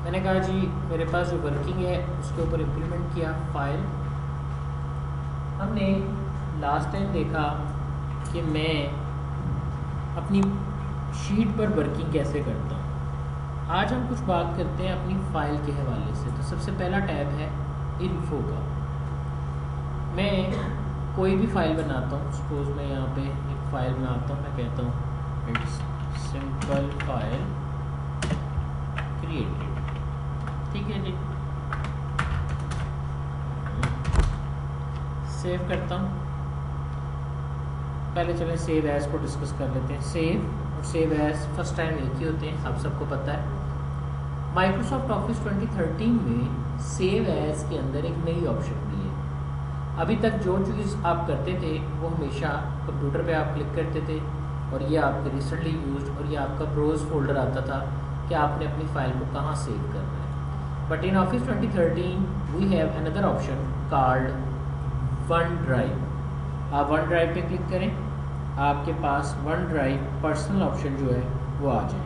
मैंने कहा जी मेरे पास जो वर्किंग है उसके ऊपर इम्प्लीमेंट किया फाइल। हमने लास्ट टाइम देखा कि मैं अपनी शीट पर वर्किंग कैसे करता हूँ। आज हम कुछ बात करते हैं अपनी फ़ाइल के हवाले से। तो सबसे पहला टैब है इन्फो का। मैं कोई भी फ़ाइल बनाता हूँ, सपोज़ मैं यहाँ पे एक फ़ाइल बनाता हूँ, मैं कहता हूँ इट्स सिंपल फाइल क्रिएटेड, ठीक है जी। सेव करता हूँ। पहले चलें सेव एज़ को डिस्कस कर लेते हैं। सेव और सेव एज़ फर्स्ट टाइम एक ही होते हैं, आप सबको पता है। माइक्रोसॉफ्ट ऑफिस 2013 में सेव एज़ के अंदर एक नई ऑप्शन दी है। अभी तक जो चीज़ आप करते थे वो हमेशा कंप्यूटर पे आप क्लिक करते थे और ये आपके रिसेंटली यूज्ड और ये आपका ब्रोज फोल्डर आता था कि आपने अपनी फाइल को कहाँ सेव करना है। But in office 2013 we have another option called OneDrive. आप वन ड्राइव पे क्लिक करें, आपके पास वन ड्राइव पर्सनल ऑप्शन जो है वो आ जाएंगे।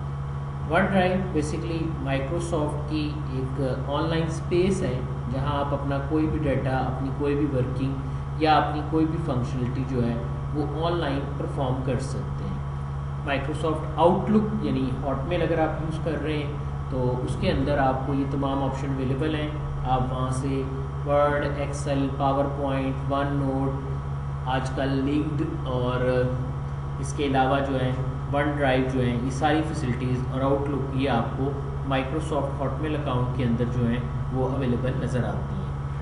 वन ड्राइव बेसिकली माइक्रोसॉफ्ट की एक ऑनलाइन स्पेस है जहां आप अपना कोई भी डाटा, अपनी कोई भी वर्किंग या अपनी कोई भी फंक्शनलिटी जो है वो ऑनलाइन परफॉर्म कर सकते हैं। माइक्रोसॉफ्ट आउटलुक यानी हॉटमेल अगर आप यूज़ कर रहे हैं तो उसके अंदर आपको ये तमाम ऑप्शन अवेलेबल हैं। आप वहाँ से Word, Excel, PowerPoint, OneNote, आजकल लिंक्ड और इसके अलावा जो है वन ड्राइव जो है, ये सारी फैसिलिटीज़ और आउटलुक ये आपको माइक्रोसॉफ्ट हॉटमेल अकाउंट के अंदर जो है वो अवेलेबल नज़र आती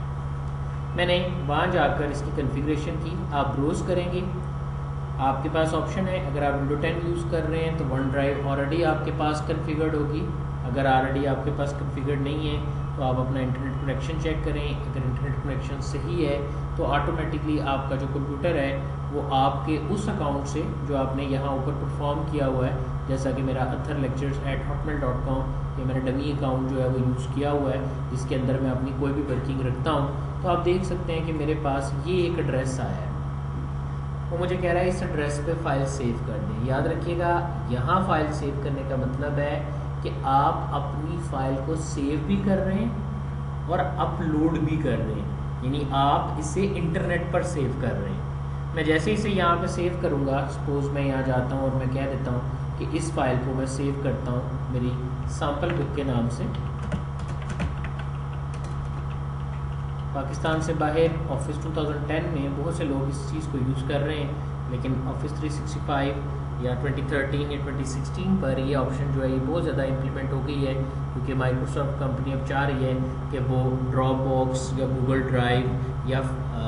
हैं। मैंने वहाँ जाकर इसकी कॉन्फ़िगरेशन की। आप ब्राउज़ करेंगे, आपके पास ऑप्शन है। अगर आप विंडो 10 यूज़ कर रहे हैं तो वन ड्राइव ऑलरेडी आपके पास कॉन्फ़िगर्ड होगी। अगर ऑलरेडी आपके पास कॉन्फ़िगर्ड नहीं है तो आप अपना इंटरनेट कनेक्शन चेक करें। अगर इंटरनेट कनेक्शन सही है तो ऑटोमेटिकली आपका जो कंप्यूटर है वो आपके उस अकाउंट से जो आपने यहाँ ऊपर परफॉर्म किया हुआ है, जैसा कि मेरा atharlectures@hotmail.com, ये मेरा डमी अकाउंट जो है वो यूज़ किया हुआ है जिसके अंदर मैं अपनी कोई भी वर्किंग रखता हूँ। तो आप देख सकते हैं कि मेरे पास ये एक एड्रेस आया है। वो मुझे कह रहा है इस एड्रेस पे फाइल सेव कर दें। याद रखिएगा, यहाँ फाइल सेव करने का मतलब है कि आप अपनी फ़ाइल को सेव भी कर रहे हैं और अपलोड भी कर रहे हैं, यानी आप इसे इंटरनेट पर सेव कर रहे हैं। मैं जैसे इसे यहाँ पे सेव करूँगा, सपोज़ मैं यहाँ जाता हूँ और मैं कह देता हूँ कि इस फाइल को मैं सेव करता हूँ मेरी सैम्पल बुक के नाम से। पाकिस्तान से बाहर ऑफिस 2010 में बहुत से लोग इस चीज़ को यूज़ कर रहे हैं, लेकिन ऑफिस 365 या 2013 या 2016 पर ये ऑप्शन जो है ये बहुत ज़्यादा इम्प्लीमेंट हो गई है, क्योंकि माइक्रोसॉफ्ट कंपनी अब चाह रही है कि वो ड्रॉप बॉक्स या गूगल ड्राइव या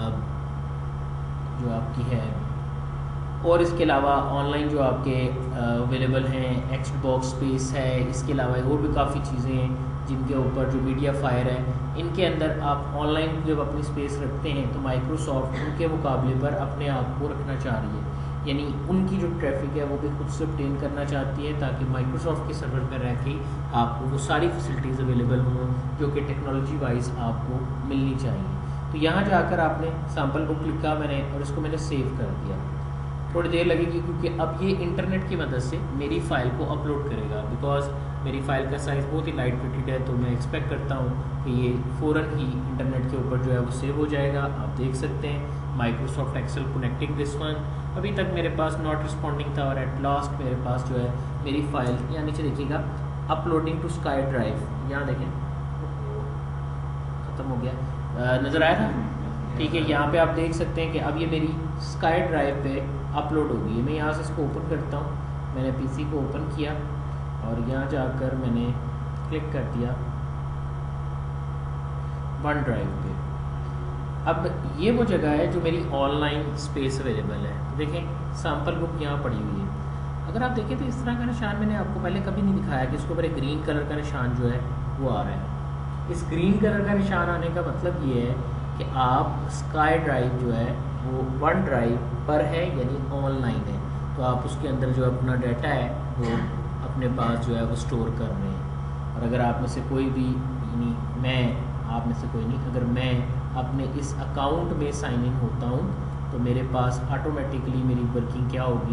जो आपकी है और इसके अलावा ऑनलाइन जो आपके अवेलेबल हैं, एक्स बॉक्स स्पेस है, इसके अलावा और भी काफ़ी चीज़ें हैं जिनके ऊपर जो मीडिया फायर है, इनके अंदर आप ऑनलाइन जब अपनी स्पेस रखते हैं तो माइक्रोसॉफ्ट उनके मुकाबले पर अपने आप को रखना चाह रही है, यानी उनकी जो ट्रैफिक है वो भी खुद से ऑब्टेन करना चाहती है ताकि माइक्रोसॉफ्ट के सर्वर पर रह के आपको वो सारी फैसिलिटीज़ अवेलेबल हों जो कि टेक्नोलॉजी वाइज आपको मिलनी चाहिए। तो यहाँ जाकर आपने सैम्पल बुक लिखा मैंने और इसको मैंने सेव कर दिया। थोड़ी देर लगेगी क्योंकि अब ये इंटरनेट की मदद से मेरी फ़ाइल को अपलोड करेगा, बिकॉज मेरी फ़ाइल का साइज़ बहुत ही लाइट वेटेड है। तो मैं एक्सपेक्ट करता हूँ कि ये फ़ौरन ही इंटरनेट के ऊपर जो है वो सेव हो जाएगा। आप देख सकते हैं Microsoft Excel connecting this one. अभी तक मेरे पास नॉट रिस्पॉन्डिंग था और एट लास्ट मेरे पास जो है मेरी फ़ाइल, यहाँ नीचे देखिएगा अपलोडिंग टू स्काई ड्राइव, यहाँ देखें ख़त्म हो गया, नज़र आया था, ठीक है। यहाँ पे आप देख सकते हैं कि अब ये मेरी स्काई ड्राइव पे अपलोड हो गई है। मैं यहाँ से इसको ओपन करता हूँ। मैंने पीसी को ओपन किया और यहाँ जाकर मैंने क्लिक कर दिया वन ड्राइव पे। अब ये वो जगह है जो मेरी ऑनलाइन स्पेस अवेलेबल है। देखें सैम्पल बुक यहाँ पड़ी हुई है। अगर आप देखें तो इस तरह का निशान मैंने आपको पहले कभी नहीं दिखाया कि इसके ऊपर एक ग्रीन कलर का निशान जो है वो आ रहा है। इस ग्रीन कलर का निशान आने का मतलब ये है कि आप स्काई ड्राइव जो है वो वन ड्राइव पर है, यानी ऑनलाइन है। तो आप उसके अंदर जो अपना डाटा है वो अपने पास जो है वो स्टोर कर रहे हैं। और अगर आप में से कोई भी, यानी मैं, आप में से कोई नहीं, अगर मैं अपने इस अकाउंट में साइन इन होता हूँ तो मेरे पास ऑटोमेटिकली मेरी वर्किंग क्या होगी कि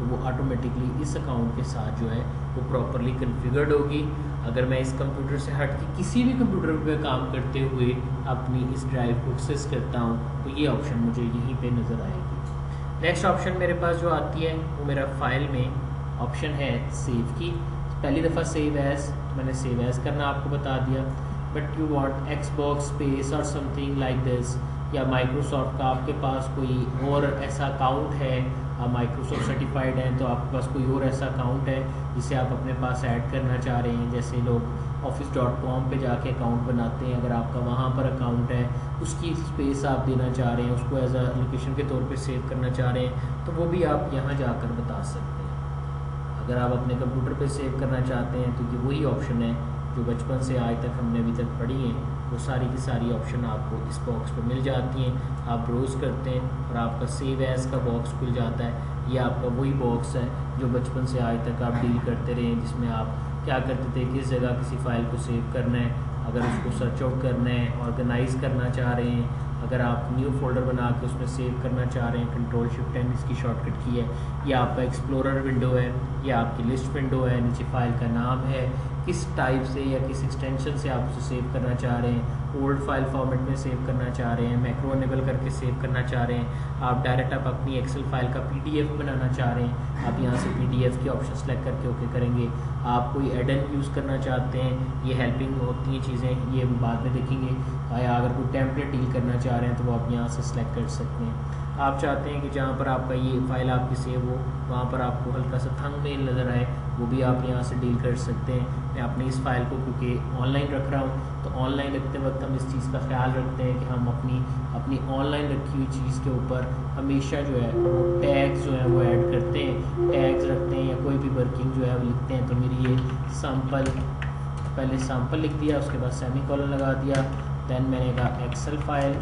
तो वो ऑटोमेटिकली इस अकाउंट के साथ जो है वो प्रॉपरली कन्फिगर्ड होगी। अगर मैं इस कंप्यूटर से हट के किसी भी कंप्यूटर पे काम करते हुए अपनी इस ड्राइव को एक्सेस करता हूँ तो ये ऑप्शन मुझे यहीं पे नज़र आएगी। नेक्स्ट ऑप्शन मेरे पास जो आती है वो मेरा फाइल में ऑप्शन है सेव की। पहली दफ़ा सेव एज़, मैंने सेव एज़ करना आपको बता दिया। But you want Xbox space और समथिंग लाइक दिस, या माइक्रोसॉफ्ट का आपके पास कोई और ऐसा अकाउंट है, आप माइक्रोसॉफ्ट सर्टिफाइड हैं तो आपके पास कोई और ऐसा अकाउंट है जिसे आप अपने पास ऐड करना चाह रहे हैं। जैसे लोग office.com पे जाके अकाउंट बनाते हैं, अगर आपका वहाँ पर अकाउंट है उसकी स्पेस आप देना चाह रहे हैं, उसको एज अ लोकेशन के तौर पे सेव करना चाह रहे हैं, तो वो भी आप यहाँ जाकर बता सकते हैं। अगर आप अपने कंप्यूटर पे सेव करना चाहते हैं तो ये वही ऑप्शन है जो बचपन से आज तक हमने अभी तक पढ़ी हैं, वो सारी की सारी ऑप्शन आपको इस बॉक्स पे मिल जाती हैं। आप ब्राउज़ करते हैं और आपका सेव एज़ का बॉक्स खुल जाता है। ये आपका वही बॉक्स है जो बचपन से आज तक आप डील करते रहे, जिसमें आप क्या करते थे, किस जगह किसी फ़ाइल को सेव करना है, अगर उसको सर्च आउट करना है, ऑर्गेनाइज़ करना चाह रहे हैं, अगर आप न्यू फोल्डर बना के उसमें सेव करना चाह रहे हैं, Ctrl+Shift+N इसकी शॉर्टकट की है, या आपका एक्सप्लोरर विंडो है, या आपकी लिस्ट विंडो है, नीचे फाइल का नाम है, किस टाइप से या किस एक्सटेंशन से आप उसे सेव करना चाह रहे हैं, ओल्ड फाइल फॉर्मेट में सेव करना चाह रहे हैं, मैक्रो एनेबल करके सेव करना चाह रहे हैं, आप डायरेक्ट आप अपनी एक्सेल फाइल का PDF बनाना चाह रहे हैं, आप यहाँ से PDF की ऑप्शन सेलेक्ट करके ओके करेंगे। आप कोई एडन यूज़ करना चाहते हैं, ये हेल्पिंग होती हैं चीज़ें, ये बाद में देखेंगे। या अगर कोई टेम्पलेट डील करना चाह रहे हैं तो वो आप यहाँ से सिलेक्ट कर सकते हैं। आप चाहते हैं कि जहाँ पर आपका ये फ़ाइल आपकी सेव हो वहाँ पर आपको हल्का सा थंबनेल नज़र आए, वो भी आप यहाँ से डील कर सकते हैं। मैं अपनी इस फाइल को क्योंकि ऑनलाइन रख रहा हूँ तो ऑनलाइन रखते वक्त हम इस चीज़ का ख्याल रखते हैं कि हम अपनी ऑनलाइन रखी हुई चीज़ के ऊपर हमेशा जो है वो टैग्स जो है वो ऐड करते हैं, टैग्स रखते हैं, या कोई भी वर्किंग जो है वो लिखते हैं। तो मेरी ये सैम्पल, पहले सैम्पल लिख दिया, उसके बाद सेमीकोलन लगा दिया, दैन मैंने कहा एक्सेल फाइल,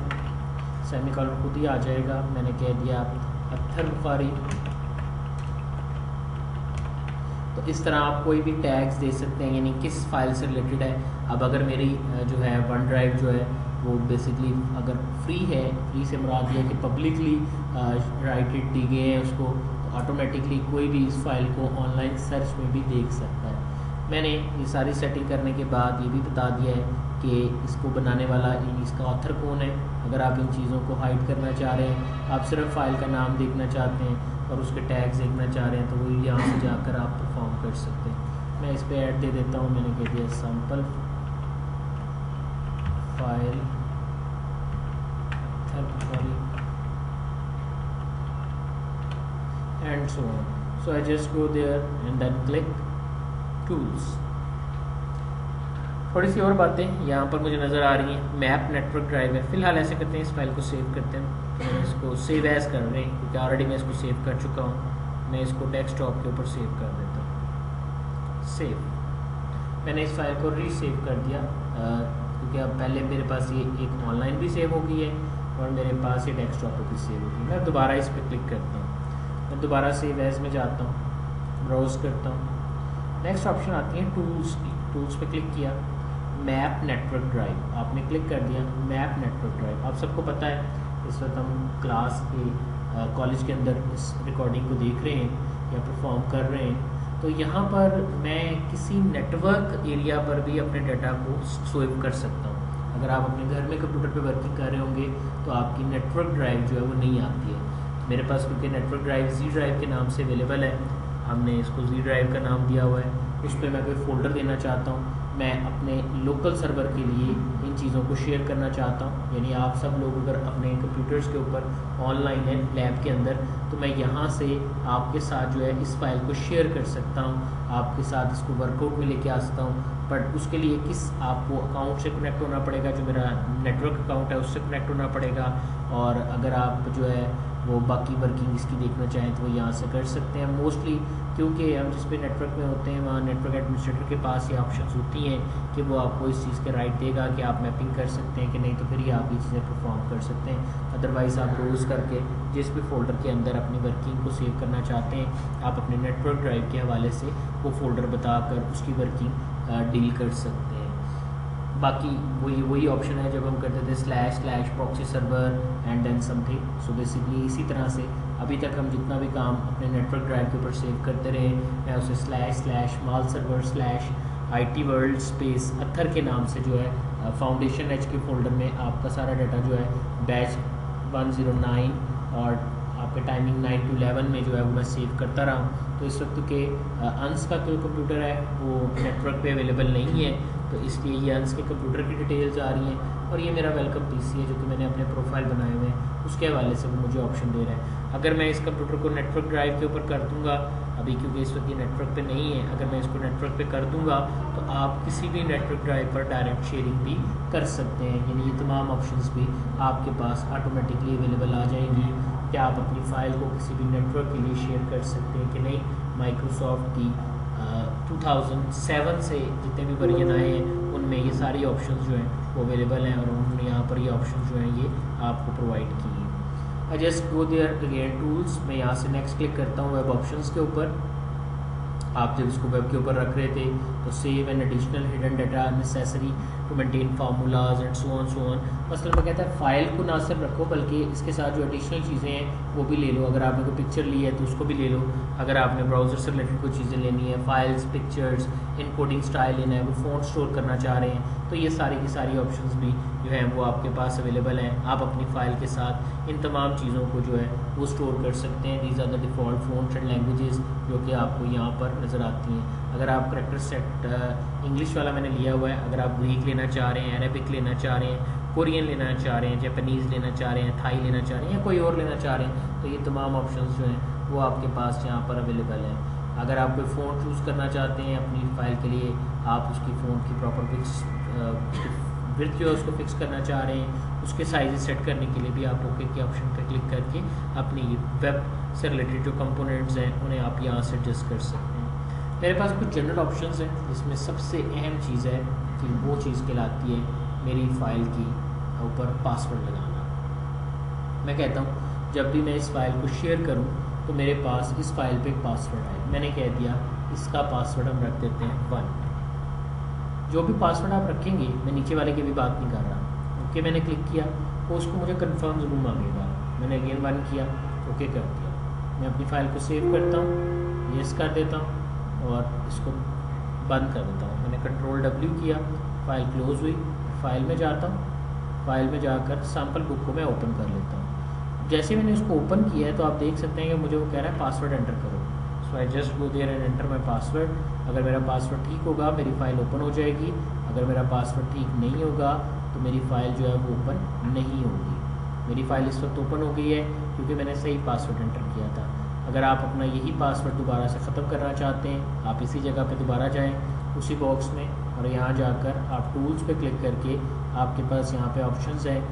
सेमीकोलन खुद ही आ जाएगा, मैंने कह दिया अत्थर बुखारी। तो इस तरह आप कोई भी टैग्स दे सकते हैं, यानी किस फाइल से रिलेटेड है। अब अगर मेरी जो है वन ड्राइव जो है वो बेसिकली अगर फ्री है, फ्री से मुराद ये कि पब्लिकली राइटेड दी गए हैं उसको, तो ऑटोमेटिकली कोई भी इस फाइल को ऑनलाइन सर्च में भी देख सकता है। मैंने ये सारी सेटिंग करने के बाद ये भी बता दिया है कि इसको बनाने वाला, इसका ऑथर कौन है। अगर आप इन चीज़ों को हाइड करना चाह रहे हैं, आप सिर्फ फाइल का नाम देखना चाहते हैं और उसके टैग्स देखना चाह रहे हैं, तो वो यहाँ से जाकर आप परफॉर्म कर सकते हैं। मैं इस पर ऐड दे देता हूँ, मैंने कह दिया sample file and so on. So I just go there and then click tools. थोड़ी सी और बातें यहाँ पर मुझे नज़र आ रही हैं। मैप नेटवर्क ड्राइव है, फिलहाल ऐसे करते हैं, इस फाइल को सेव करते हैं। तो मैं इसको सेव एज़ कर रहे हैं क्योंकि ऑलरेडी मैं इसको सेव कर चुका हूँ। मैं इसको डेस्कटॉप के ऊपर सेव कर देता हूँ। सेव, मैंने इस फाइल को रीसेव कर दिया क्योंकि अब पहले मेरे पास ये एक ऑनलाइन भी सेव हो गई है और मेरे पास ये डेस्कटॉप पर भी सेव हो गई। मैं दोबारा इस पर क्लिक करता हूँ, मैं दोबारा सेव एज़ में जाता हूँ, ब्राउज़ करता हूँ। नेक्स्ट ऑप्शन आती है टूल्स की, टूल्स पे क्लिक किया, मैप नेटवर्क ड्राइव आपने क्लिक कर दिया। मैप नेटवर्क ड्राइव आप सबको पता है, इस वक्त हम क्लास के कॉलेज के अंदर इस रिकॉर्डिंग को देख रहे हैं या परफॉर्म कर रहे हैं। तो यहाँ पर मैं किसी नेटवर्क एरिया पर भी अपने डाटा को सेव कर सकता हूँ। अगर आप अपने घर में कंप्यूटर पे वर्किंग कर रहे होंगे तो आपकी नेटवर्क ड्राइव जो है वो नहीं आती है। मेरे पास क्योंकि नेटवर्क ड्राइव Z ड्राइव के नाम से अवेलेबल है, हमने इसको Z ड्राइव का नाम दिया हुआ है। उस पर मैं कोई फ़ोल्डर देना चाहता हूँ, मैं अपने लोकल सर्वर के लिए इन चीज़ों को शेयर करना चाहता हूँ, यानी आप सब लोग अगर अपने कंप्यूटर्स के ऊपर ऑनलाइन है लैब के अंदर, तो मैं यहाँ से आपके साथ जो है इस फाइल को शेयर कर सकता हूँ, आपके साथ इसको वर्कआउट में लेके आ सकता हूँ। बट उसके लिए किस आपको अकाउंट से कनेक्ट होना पड़ेगा, जो मेरा नेटवर्क अकाउंट है उससे कनेक्ट होना पड़ेगा। और अगर आप जो है वो बाकी वर्किंग इसकी देखना चाहें तो वो यहाँ से कर सकते हैं। मोस्टली क्योंकि हम जिस पे नेटवर्क में होते हैं वहाँ नेटवर्क एडमिनिस्ट्रेटर के पास ये ऑप्शंस होती हैं कि वो आपको इस चीज़ के राइट देगा कि आप मैपिंग कर सकते हैं कि नहीं, तो फिर ही आप ये चीज़ें परफॉर्म कर सकते हैं। अदरवाइज़ आप रोज़ करके जिस भी फोल्डर के अंदर अपनी वर्किंग को सेव करना चाहते हैं, आप अपने नेटवर्क ड्राइव के हवाले से वो फोल्डर बताकर उसकी वर्किंग डील कर सकते हैं। बाकी वही ऑप्शन है जब हम करते थे // proxy server and then something. So basically इसी तरह से अभी तक हम जितना भी काम अपने नेटवर्क ड्राइव के ऊपर सेव करते रहे, मैं उसे //mal-server/IT world space अत्थर के नाम से जो है फाउंडेशन एच के फोल्डर में आपका सारा डाटा जो है बैच 109 और आपके टाइमिंग 9 to 11 में जो है वो मैं सेव करता रहा हूँ। तो इस वक्त के अंश का जो कंप्यूटर है वो नेटवर्क पे अवेलेबल नहीं है, तो इसलिए ये अंश के कंप्यूटर की डिटेल्स आ रही हैं, और ये मेरा वेलकम पीसी है जो कि मैंने अपने प्रोफाइल बनाए हुए हैं, उसके हवाले से वो मुझे ऑप्शन दे रहा है। अगर मैं इस कंप्यूटर को नेटवर्क ड्राइव के ऊपर कर दूंगा, अभी क्योंकि इस वक्त ये नेटवर्क पे नहीं है, अगर मैं इसको नेटवर्क पे कर दूंगा तो आप किसी भी नेटवर्क ड्राइव पर डायरेक्ट शेयरिंग भी कर सकते हैं, यानी ये तमाम ऑप्शंस भी आपके पास ऑटोमेटिकली अवेलेबल आ जाएंगी कि आप अपनी फ़ाइल को किसी भी नेटवर्क के लिए शेयर कर सकते हैं कि नहीं। माइक्रोसॉफ्ट की 2007 से जितने भी वर्जन आए हैं उनमें ये सारी ऑप्शंस जो हैं वो अवेलेबल हैं, और उन्होंने यहाँ पर ये ऑप्शंस जो हैं ये आपको प्रोवाइड किए हैं। I just go there again tools, मैं यहाँ से नेक्स्ट क्लिक करता हूँ वेब ऑप्शंस के ऊपर। आप जब इसको वेब के ऊपर रख रहे थे तो save an additional hidden data necessary to maintain formulas and so on. मसलन मैं कहता है फ़ाइल को ना सिर्फ रखो बल्कि इसके साथ जो एडिशनल चीज़ें हैं वो भी ले लो। अगर आपने कोई पिक्चर ली है तो उसको भी ले लो, अगर आपने ब्राउज़र से रिलेटेड कोई चीज़ें लेनी है, फाइल्स, पिक्चर्स, इनकोडिंग स्टाइल लेना है, वो फ़ॉन्ट स्टोर करना चाह रहे हैं, तो ये सारी की सारी ऑप्शंस भी जो है वो आपके पास अवेलेबल हैं। आप अपनी फ़ाइल के साथ इन तमाम चीज़ों को जो है वो स्टोर कर सकते हैं। These are the default fonts and languages जो कि आपको यहाँ पर नज़र आती हैं। अगर आप करेक्टर सेट इंग्लिश वाला मैंने लिया हुआ है, अगर आप ग्रीक लेना चाह रहे हैं, अरेबिक लेना चाह रहे हैं, कोरियन लेना चाह रहे हैं, जापानीज़ लेना चाह रहे हैं, थाई लेना चाह रहे हैं या कोई और लेना चाह रहे हैं, तो ये तमाम ऑप्शंस जो हैं वो आपके पास यहाँ पर अवेलेबल हैं। अगर आप कोई फ़ॉन्ट चूज़ करना चाहते हैं अपनी फ़ाइल के लिए, आप उसकी फ़ॉन्ट की प्रॉपर विड्थ जो है उसको फिक्स करना चाह रहे हैं, उसके साइज सेट करने के लिए भी आप ओके के ऑप्शन पर क्लिक करके अपनी वेब से रिलेटेड जो कंपोनेंट्स हैं उन्हें आप यहाँ से एडजस्ट कर सकते हैं। मेरे पास कुछ जनरल ऑप्शंस हैं जिसमें सबसे अहम चीज़ है कि वो चीज़ कहलाती है मेरी फ़ाइल की ऊपर पासवर्ड लगाना। मैं कहता हूँ जब भी मैं इस फ़ाइल को शेयर करूँ तो मेरे पास इस फ़ाइल पे एक पासवर्ड है, मैंने कह दिया इसका पासवर्ड हम रख देते हैं 1। जो भी पासवर्ड आप रखेंगे, मैं नीचे वाले की भी बात नहीं कर रहा, ओके मैंने क्लिक किया तो उसको मुझे कंफर्म ज़रूर मांगेगा। मैंने अगेन 1 किया, ओके कर दिया। मैं अपनी फ़ाइल को सेव करता हूँ, यस कर देता हूँ और इसको बंद कर देता हूँ। मैंने कंट्रोल W किया, फ़ाइल क्लोज़ हुई, फ़ाइल में जाता हूँ, फ़ाइल में जाकर सैम्पल बुक को मैं ओपन कर लेता हूँ। जैसे मैंने इसको ओपन किया है तो आप देख सकते हैं कि मुझे वो कह रहा है पासवर्ड एंटर करो। So I just go there and enter my password. अगर मेरा पासवर्ड ठीक होगा मेरी फ़ाइल ओपन हो जाएगी, अगर मेरा पासवर्ड ठीक नहीं होगा तो मेरी फ़ाइल जो है वो ओपन नहीं होगी। मेरी फ़ाइल इस वक्त ओपन हो गई है क्योंकि मैंने सही पासवर्ड एंटर किया था। अगर आप अपना यही पासवर्ड दोबारा से ख़त्म करना चाहते हैं, आप इसी जगह पे दोबारा जाएं उसी बॉक्स में और यहाँ जाकर आप टूल्स पे क्लिक करके आपके पास यहाँ पे ऑप्शंस है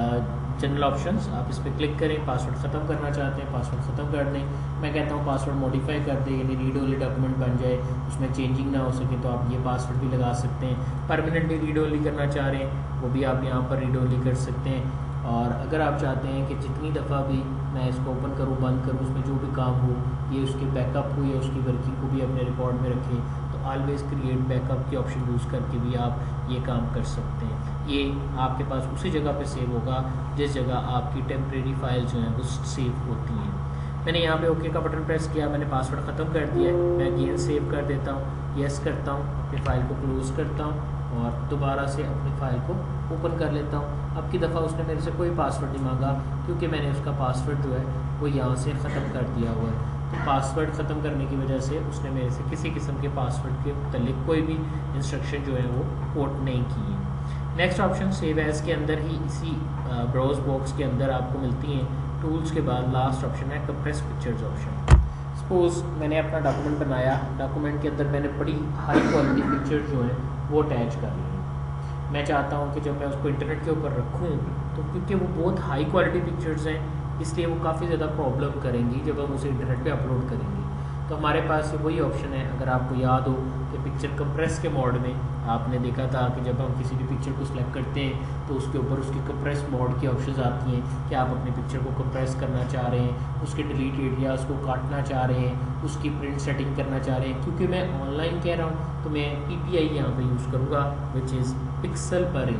जनरल ऑप्शंस, आप इस पर क्लिक करें। पासवर्ड ख़त्म करना चाहते हैं पासवर्ड ख़त्म कर दें। मैं कहता हूँ पासवर्ड मॉडिफाई कर दें, यानी रीड ओनली डॉक्यूमेंट बन जाए, उसमें चेंजिंग ना हो सके तो आप ये पासवर्ड भी लगा सकते हैं। परमानेंटली रीड ओनली करना चाह रहे हैं वो भी आप यहाँ पर रीड ओनली कर सकते हैं। और अगर आप चाहते हैं कि जितनी दफ़ा भी मैं इसको ओपन करूँ बंद करूँ उसमें जो भी काम हो ये उसके बैकअप हो या उसकी वर्किंग को भी अपने रिकॉर्ड में रखें, तो ऑलवेज़ क्रिएट बैकअप की ऑप्शन यूज़ करके भी आप ये काम कर सकते हैं। ये आपके पास उसी जगह पे सेव होगा जिस जगह आपकी टेम्प्रेरी फाइल जो हैं वो सेव होती हैं। मैंने यहाँ पे ओके का बटन प्रेस किया, मैंने पासवर्ड ख़त्म कर दिया है। मैं अगेन सेव कर देता हूँ, यस करता हूँ, अपनी फ़ाइल को क्लोज़ करता हूँ और दोबारा से अपनी फ़ाइल को ओपन कर लेता हूँ। अब की दफ़ा उसने मेरे से कोई पासवर्ड नहीं मांगा क्योंकि मैंने उसका पासवर्ड जो है वो यहाँ से ख़त्म कर दिया हुआ है। तो पासवर्ड ख़त्म करने की वजह से उसने मेरे से किसी किस्म के पासवर्ड के मुतालिक कोई भी इंस्ट्रक्शन जो है वो कोट नहीं की है। नेक्स्ट ऑप्शन सेव एज़ के अंदर ही इसी ब्राउज बॉक्स के अंदर आपको मिलती हैं। टूल्स के बाद लास्ट ऑप्शन है कंप्रेस पिक्चर्स ऑप्शन। सपोज़ मैंने अपना डॉक्यूमेंट बनाया, डॉक्यूमेंट के अंदर मैंने बड़ी हाई क्वालिटी पिक्चर्स जो हैं वो अटैच कर ली। मैं चाहता हूँ कि जब मैं उसको इंटरनेट के ऊपर रखूँ तो क्योंकि वो बहुत हाई क्वालिटी पिक्चर्स हैं इसलिए वो काफ़ी ज़्यादा प्रॉब्लम करेंगी जब हम उसे इंटरनेट पे अपलोड करेंगे। तो हमारे पास वही ऑप्शन है। अगर आपको याद हो कि पिक्चर कंप्रेस के मोड में आपने देखा था कि जब हम किसी भी पिक्चर को सिलेक्ट करते हैं तो उसके ऊपर उसकी कंप्रेस मोड की ऑप्शंस आती हैं कि आप अपनी पिक्चर को कंप्रेस करना चाह रहे हैं, उसके डिलीट एरियाज को काटना चाह रहे हैं, उसकी प्रिंट सेटिंग करना चाह रहे हैं। क्योंकि मैं ऑनलाइन कह रहा हूँ तो मैं PPI यहाँ पर यूज़ करूँगा which is pixel per inch.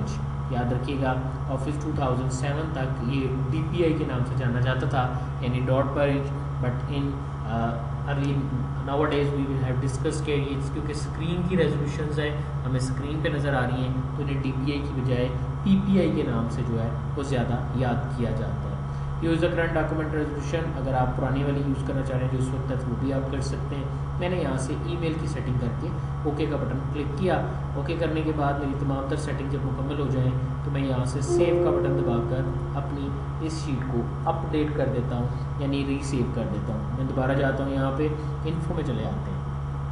याद रखिएगा ऑफिस 2007 तक ये DPI के नाम से जाना जाता था, यानी dot per inch, but in early nowadays we will have discuss के क्योंकि स्क्रीन की रेजोल्यूशंस है हमें स्क्रीन पे नज़र आ रही हैं, तो इन्हें DPI की बजाय PPI के नाम से जो है वो ज़्यादा याद किया जाता है। Use the current document resolution, अगर आप पुरानी वाली यूज़ करना चाह रहे हैं जो उस वक्त तक, वो भी आप कर सकते हैं। मैंने यहाँ से ईमेल की सेटिंग करके ओके का बटन क्लिक किया। ओके करने के बाद मेरी तमाम तर सेटिंग जब मुकम्मल हो जाएँ तो मैं यहाँ से सेव का बटन दबाकर अपनी इस शीट को अपडेट कर देता हूँ, यानी रीसेव कर देता हूँ। मैं दोबारा जाता हूँ यहाँ पे इन्फो में चले आते हैं।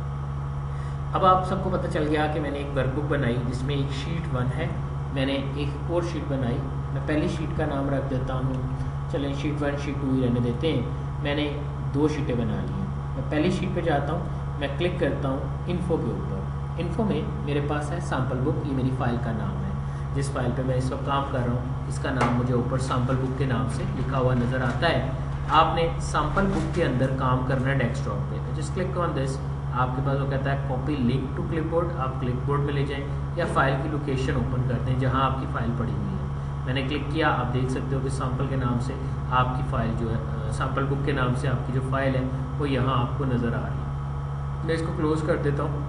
अब आप सबको पता चल गया कि मैंने एक वर्कबुक बनाई जिसमें एक शीट 1 है, मैंने एक और शीट बनाई। मैं पहली शीट का नाम रख देता हूँ, चलें शीट 1 शीट 2 ही रहने देते हैं। मैंने 2 शीटें बना ली हैं। मैं पहली शीट पे जाता हूँ, मैं क्लिक करता हूँ इन्फो के ऊपर। इन्फो में मेरे पास है सैम्पल बुक, ये मेरी फ़ाइल का नाम है। जिस फाइल पे मैं इस वक्त काम कर रहा हूँ इसका नाम मुझे ऊपर सैम्पल बुक के नाम से लिखा हुआ नज़र आता है। आपने सैम्पल बुक के अंदर काम करना है डेस्कटॉप पे, जस्ट क्लिक ऑन दिस। आपके पास वो कहता है कॉपी लिंक टू क्लिपबोर्ड, आप क्लिपबोर्ड में ले जाएं या फाइल की लोकेशन ओपन करते हैं जहाँ आपकी फ़ाइल पड़ी हुई है। मैंने क्लिक किया, आप देख सकते हो कि सैम्पल के नाम से आपकी फ़ाइल जो है, सैम्पल बुक के नाम से आपकी जो फ़ाइल है वो यहाँ आपको नज़र आ रही है। मैं इसको क्लोज़ कर देता हूँ।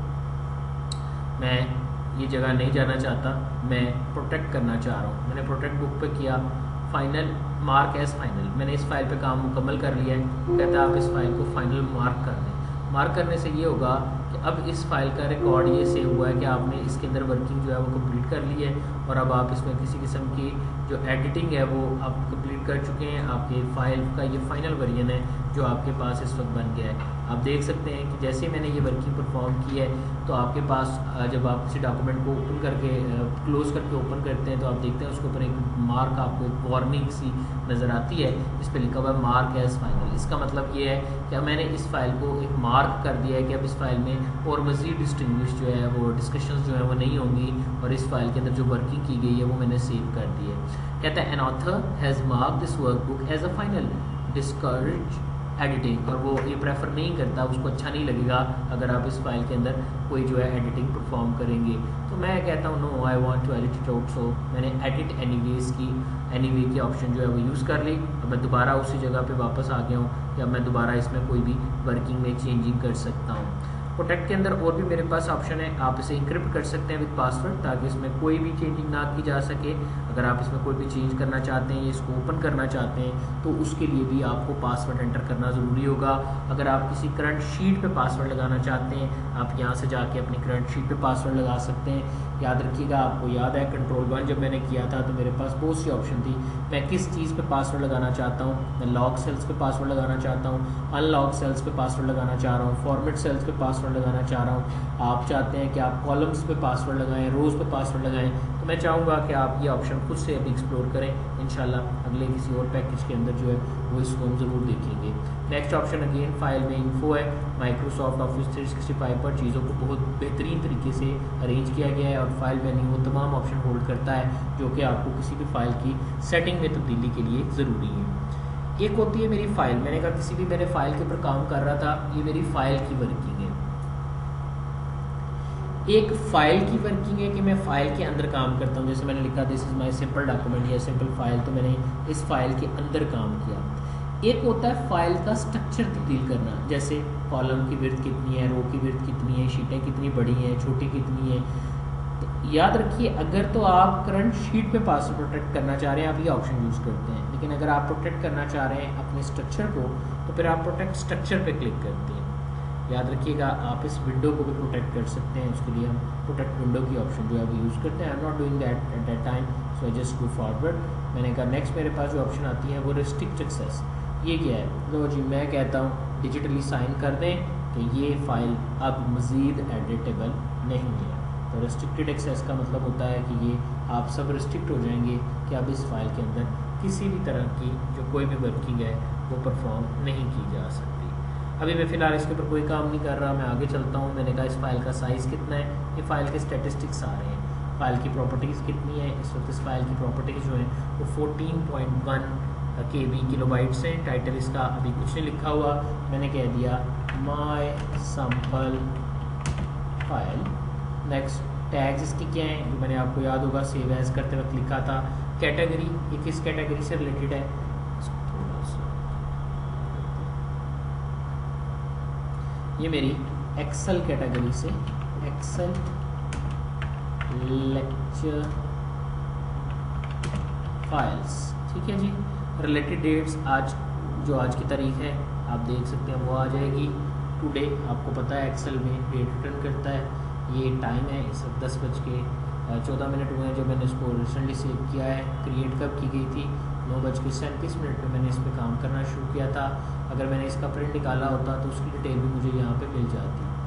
मैं ये जगह नहीं जाना चाहता, मैं प्रोटेक्ट करना चाह रहा हूँ। मैंने प्रोटेक्ट बुक पे किया, फाइनल मार्क एज फाइनल। मैंने इस फाइल पे काम मुकम्मल कर लिया है। कहता है आप इस फाइल को फाइनल मार्क कर दें। मार्क करने से ये होगा कि अब इस फाइल का रिकॉर्ड ये सेव हुआ है कि आपने इसके अंदर वर्किंग जो है वो कंप्लीट कर ली है, और अब आप इसमें किसी किस्म की जो एडिटिंग है वो आप कंप्लीट कर चुके हैं। आपके फाइल का ये फाइनल वर्जन है जो आपके पास इस वक्त बन गया है। आप देख सकते हैं कि जैसे मैंने ये वर्किंग परफॉर्म की है तो आपके पास जब आप किसी डॉक्यूमेंट को ओपन करके क्लोज करके ओपन करते हैं तो आप देखते हैं उसके ऊपर एक मार्क, आपको एक वार्निंग सी नज़र आती है, इस पर लिखा हुआ है मार्क एज फाइनल। इसका मतलब ये है कि मैंने इस फाइल को एक मार्क कर दिया है कि अब इस फाइल में और मज़ीद डिस्टिंग्विश जो है वो डिस्कशंस जो है वो नहीं होंगी, और इस फाइल के अंदर जो वर्किंग की गई है वो मैंने सेव कर दी है। कहता है an author has mark this workbook as a final, discourage editing, और वो ये प्रेफर नहीं करता, उसको अच्छा नहीं लगेगा अगर आप इस फाइल के अंदर कोई जो है एडिटिंग परफॉर्म करेंगे। तो मैं कहता हूँ no, I want to edit it out, so मैंने एडिट एनीवे की ऑप्शन जो है वो यूज़ कर ली। अब मैं दोबारा उसी जगह पे वापस आ गया हूँ कि अब मैं दोबारा इसमें कोई भी वर्किंग में चेंजिंग कर सकता हूँ। प्रोटेक्ट के अंदर और भी मेरे पास ऑप्शन है, आप इसे इंक्रिप्ट कर सकते हैं विद पासवर्ड ताकि इसमें कोई भी चेंजिंग ना की जा सके। अगर आप इसमें कोई भी चेंज करना चाहते हैं या इसको ओपन करना चाहते हैं तो उसके लिए भी आपको पासवर्ड एंटर करना ज़रूरी होगा। अगर आप किसी करंट शीट पे पासवर्ड लगाना चाहते हैं आप यहाँ से जाके अपनी करंट शीट पे पासवर्ड लगा सकते हैं। याद रखिएगा, आपको याद है Ctrl+1 जब मैंने किया था तो मेरे पास बहुत सी ऑप्शन थी, मैं किस चीज़ पे पासवर्ड लगाना चाहता हूँ। मैं लॉक सेल्स पे पासवर्ड लगाना चाहता हूँ, अनलॉक सेल्स पे पासवर्ड लगाना चाह रहा हूँ, फॉर्मेट सेल्स पे पासवर्ड लगाना चाह रहा हूँ। आप चाहते हैं कि आप कॉलम्स पे पासवर्ड लगाएं, रोज़ पे पासवर्ड लगाएं, तो मैं चाहूँगा कि आप ये ऑप्शन खुद से अभी एक्सप्लोर करें। इंशाल्लाह अगले किसी और पैकेज के अंदर जो है वो इसको हम ज़रूर देखेंगे। नेक्स्ट ऑप्शन अगेन फाइल में इन्फो है। माइक्रोसॉफ्ट ऑफिस 365 पर चीज़ों को बहुत बेहतरीन तरीके से अरेंज किया गया है और फाइल मेन्यू वो तमाम ऑप्शन होल्ड करता है जो कि आपको किसी भी फाइल की सेटिंग में तब्दीली के लिए ज़रूरी है। एक होती है मेरी फ़ाइल, मैंने कहा किसी भी मेरे फाइल के ऊपर काम कर रहा था, ये मेरी फ़ाइल की वर्किंग है। एक फ़ाइल की वर्किंग है कि मैं फ़ाइल के अंदर काम करता हूँ, जैसे मैंने लिखा this is my simple document या सिंपल फाइल, तो मैंने इस फाइल के अंदर काम किया। एक होता है फाइल का स्ट्रक्चर तब्दील करना, जैसे कॉलम की विड्थ कितनी है, रो की विड्थ कितनी है, शीटें कितनी बड़ी हैं, छोटी कितनी है। तो याद रखिए, अगर तो आप करंट शीट पे पासवर्ड प्रोटेक्ट करना चाह रहे हैं आप ये ऑप्शन यूज़ करते हैं, लेकिन अगर आप प्रोटेक्ट करना चाह रहे हैं अपने स्ट्रक्चर को तो फिर आप प्रोटेक्ट स्ट्रक्चर पे क्लिक करते हैं। याद रखिएगा, आप इस विंडो को भी प्रोटेक्ट कर सकते हैं, उसके लिए हम प्रोटेक्ट विंडो की ऑप्शन जो है वो यूज़ करते हैं। I am not doing that at that time, so I just go forward. मैंने कहा नेक्स्ट मेरे पास जो ऑप्शन आती है वो रिस्ट्रिक्ट एक्सेस। ये क्या है? तो जी मैं कहता हूँ डिजिटली साइन कर दें कि ये फ़ाइल अब मज़ीद एडिटेबल नहीं है। तो रिस्ट्रिक्टेड एक्सेस का मतलब होता है कि ये आप सब रिस्ट्रिक्ट हो जाएंगे कि अब इस फाइल के अंदर किसी भी तरह की जो कोई भी वर्किंग है वो परफॉर्म नहीं की जा सकती। अभी मैं फ़िलहाल इसके ऊपर कोई काम नहीं कर रहा, मैं आगे चलता हूँ। मैंने कहा इस फाइल का साइज़ कितना है, ये फ़ाइल के स्टेटिस्टिक्स आ रहे हैं। फ़ाइल की प्रॉपर्टीज़ कितनी है, इस वक्त इस फाइल की प्रॉपर्टीज़ जो हैं वो 14.1 KB किलोबाइट्स हैं। टाइटल इसका अभी कुछ नहीं लिखा हुआ, मैंने कह दिया my sample file. Next tags इसकी क्या है, जो मैंने आपको याद होगा सेव एज करते वक्त लिखा था। कैटेगरी, ये किस कैटेगरी से रिलेटेड है, थोड़ा सा ये मेरी एक्सेल कैटेगरी से, एक्सेल लेक्चर फाइल्स, ठीक है जी। रिलेटेड डेट्स, आज जो आज की तारीख है आप देख सकते हैं वो आ जाएगी। टुडे आपको पता है एक्सेल में डेट रिटर्न करता है, ये टाइम है इस वक्त 10:14 हुए हैं जब मैंने इसको रिसेंटली सेव किया है। क्रिएट कब की गई थी, 9:37 पे मैंने इस पर काम करना शुरू किया था। अगर मैंने इसका प्रिंट निकाला होता तो उसकी डिटेल भी मुझे यहाँ पे मिल